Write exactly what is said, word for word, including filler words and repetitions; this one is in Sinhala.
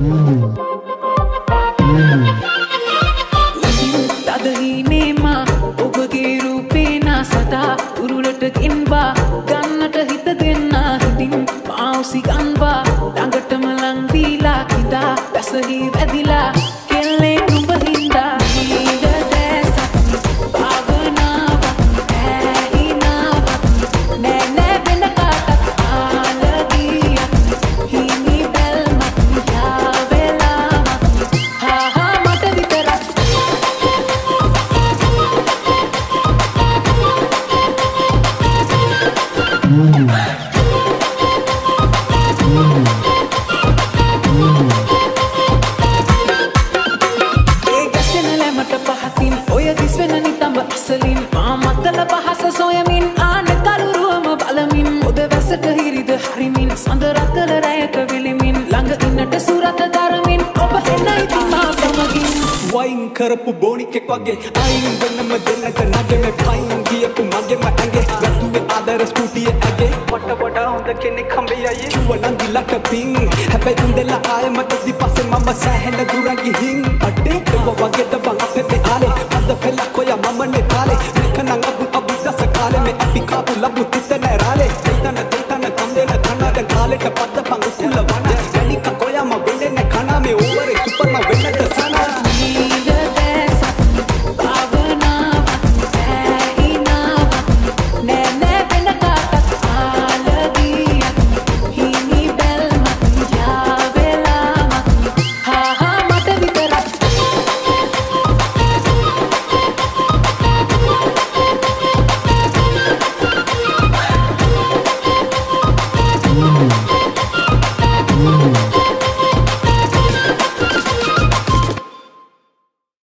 තදහිනේමා ඔබගේ රූපේ නා සදා උරුලට ගෙන්වා ගන්නට හිත දෙන්නා හිතින් මාවසි ගන්වා ළඟටම ලං වීලා කිදා පැසහි වැදිලා කෙල්ලේ නුඹ හින්දා නීද දැසක් භාවනාවක් ඇහිනාවක් නෑ නෑ වෙන කාටත් ආලගියක් හිමි බැල්මක් යාවෙලාවක් හා හා මට විතරක් ඒ ගැසෙන ලැමට පහතින් ඔය දිස් වෙන නිතඹ අසලින් මා මත්තල පහස සොයමින් ආන කලුරුවම බලමින් ඔද වැසට හිරිද හරිමින් සඳ රතල රැයක විලිමින් ළඟ ඉන්නට සුරත දරමින් ඔබ එන්න ඉතින් මා සමගින් වයින් කරපු බෝනිකෙක් වගේ අයින් වෙනම දෙන්නට නගෙම පයින් ගියපු මගෙම ඇඟේ වැටුවේ ආදර ස්කූටියේ ඇගේ වට වඩා හොඳ කෙනෙක් හම්බෙයි කිව්වනම් දිලට පිං හැබැයි උන්දලා ආයෙමත් දිපස්සේ මම සෑහෙන දුරන් ගිහින් අඩේ ඒව වගේද බං අපේ ආලේ අද පෙලක් ඔය මමනේ තාලේ මෙකනම් අබු අබු දස කාලේ මේ අපි කාපු ලබු තිතන රාලේ තන තන කන්දේන තනද කාලේට පද්ද පංගු කුල වන ගණික කොයම වෙන්නේ කනා මේ ඕවරේ සුපර්ම වෙන්නද සනා Mm-hmm.